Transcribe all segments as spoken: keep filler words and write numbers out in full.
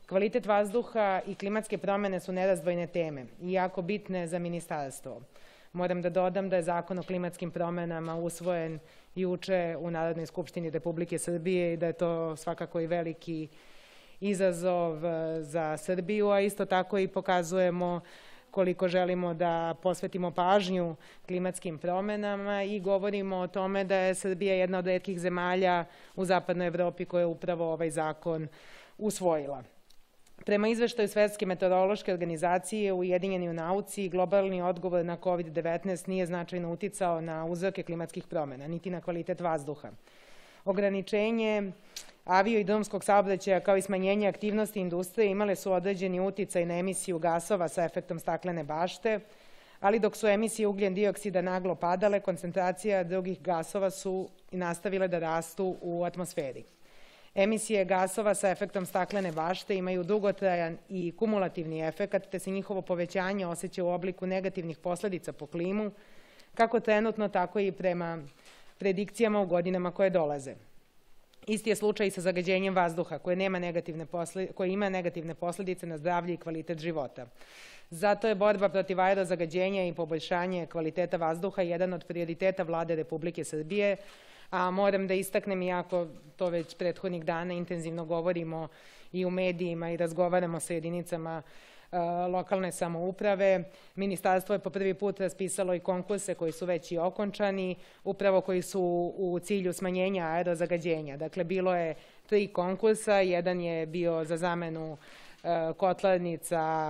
Kvalitet vazduha i klimatske promene su nerazdvojne teme i jako bitne za ministarstvo. Moram da dodam da je Zakon o klimatskim promenama usvojen juče u Narodnoj skupštini Republike Srbije i da je to svakako i veliki izazov za Srbiju, a isto tako i pokazujemo koliko želimo da posvetimo pažnju klimatskim promenama i govorimo o tome da je Srbija jedna od retkih zemalja u zapadnoj Evropi koja je upravo ovaj zakon usvojila. Prema izveštaju Svetske meteorološke organizacije, Ujedinjeni u nauci, globalni odgovor na kovid devetnaest nije značajno uticao na uzroke klimatskih promena, niti na kvalitet vazduha. Ograničenje avio i drumskog saobraćaja kao i smanjenje aktivnosti industrije imale su određeni uticaj na emisiju gasova sa efektom staklene bašte, ali dok su emisije ugljen dioksida naglo padale, koncentracija drugih gasova su i nastavile da rastu u atmosferi. Emisije gasova sa efektom staklene bašte imaju dugotrajan i kumulativni efekat, te se njihovo povećanje osjeća u obliku negativnih posledica po klimu, kako trenutno, tako i prema predikcijama u godinama koje dolaze. Isti je slučaj i sa zagađenjem vazduha, koje, nema negativne koje ima negativne posledice na zdravlje i kvalitet života. Zato je borba protiv aerozagađenja i poboljšanje kvaliteta vazduha jedan od prioriteta Vlade Republike Srbije, a moram da istaknem, iako to već prethodnih dana intenzivno govorimo i u medijima i razgovaramo sa jedinicama lokalne samouprave, ministarstvo je po prvi put raspisalo i konkurse koji su već i okončani, upravo koji su u cilju smanjenja aerozagađenja. Dakle, bilo je tri konkursa, jedan je bio za zamenu kotlarnica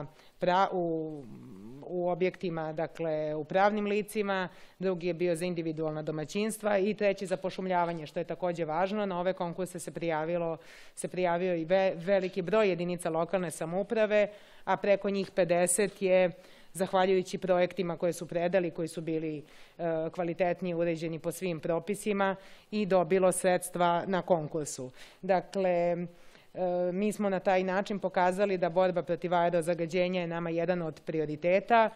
u, u objektima, dakle u pravnim licima, drugi je bio za individualna domaćinstva i treći za pošumljavanje, što je takođe važno. Na ove konkurse se prijavilo, se prijavio i ve, veliki broj jedinica lokalne samouprave, a preko njih pedeset je, zahvaljujući projektima koje su predali, koji su bili e, kvalitetnije uređeni po svim propisima, i dobilo sredstva na konkursu. Dakle, mi smo na taj način pokazali da borba protiv aerozagađenja je nama jedan od prioriteta.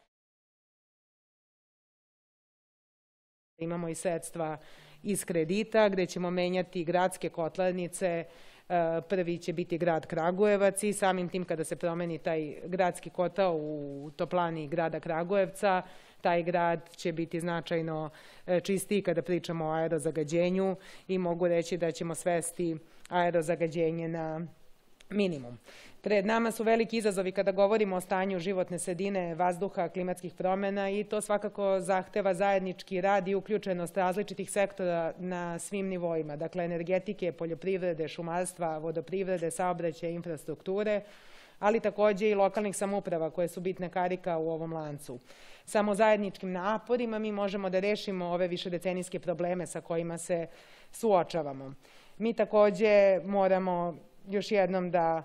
Imamo i sredstva iz kredita gde ćemo menjati gradske kotlarnice. Prvi će biti grad Kragujevac i samim tim kada se promeni taj gradski kotao u toplani grada Kragujevca, taj grad će biti značajno čistiji kada pričamo o aerozagađenju i mogu reći da ćemo svesti aerozagađenje na minimum. Pred nama su veliki izazovi kada govorimo o stanju životne sredine, vazduha, klimatskih promena i to svakako zahteva zajednički rad i uključenost različitih sektora na svim nivoima, dakle energetike, poljoprivrede, šumarstva, vodoprivrede, saobraćaja, infrastrukture, ali takođe i lokalnih samouprava koje su bitne karika u ovom lancu. Samo zajedničkim naporima mi možemo da rešimo ove višedecenijske probleme sa kojima se suočavamo. Mi takođe moramo još jednom da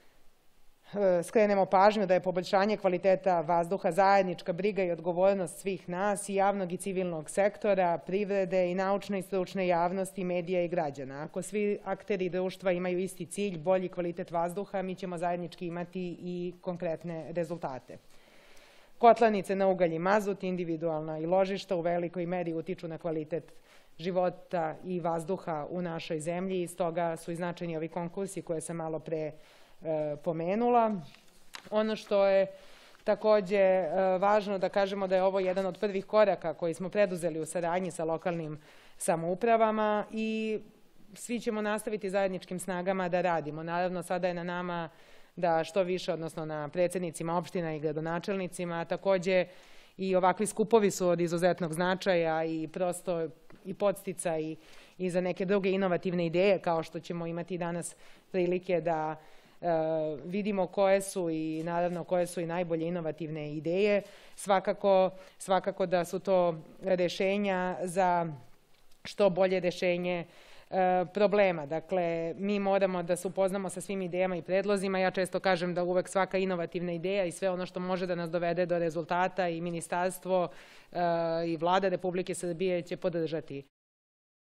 skrenemo pažnju da je poboljšanje kvaliteta vazduha zajednička briga i odgovornost svih nas, i javnog i civilnog sektora, privrede i naučne i stručne javnosti, medija i građana. Ako svi akteri društva imaju isti cilj, bolji kvalitet vazduha, mi ćemo zajednički imati i konkretne rezultate. Kotlarnice na ugalj i mazut, individualna i ložišta u velikoj meri utiču na kvalitet života i vazduha u našoj zemlji i stoga su i značajni ovi konkursi koje sam malo pre e, pomenula. Ono što je takođe e, važno da kažemo da je ovo jedan od prvih koraka koji smo preduzeli u saradnji sa lokalnim samoupravama i svi ćemo nastaviti zajedničkim snagama da radimo. Naravno, sada je na nama da što više, odnosno na predsednicima opština i gradonačelnicima, a takođe i ovakvi skupovi su od izuzetnog značaja i prosto i podstica i, i za neke druge inovativne ideje, kao što ćemo imati danas prilike da e, vidimo koje su i naravno koje su i najbolje inovativne ideje. Svakako, svakako da su to rešenja za što bolje rešenje problema. Dakle, mi moramo da se upoznamo sa svim idejama i predlozima. Ja često kažem da uvek svaka inovativna ideja i sve ono što može da nas dovede do rezultata i ministarstvo i Vlada Republike Srbije će podržati.